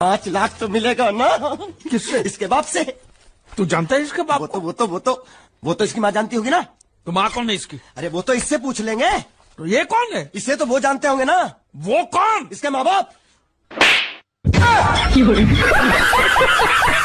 5 लाख तो मिलेगा ना। किससे? इसके बाप से। तू जानता है इसके बाप? वो तो इसकी माँ जानती होगी ना। तो माँ कौन है इसकी? अरे वो तो इससे पूछ लेंगे। तो ये कौन है? इसे तो वो जानते होंगे ना। वो कौन? इसके माँ बाप।